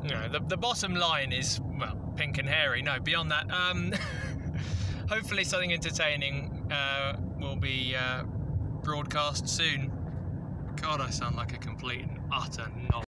you know, the bottom line is, well, pink and hairy. No, beyond that, hopefully something entertaining will be broadcast soon. God, I sound like a complete and utter knob.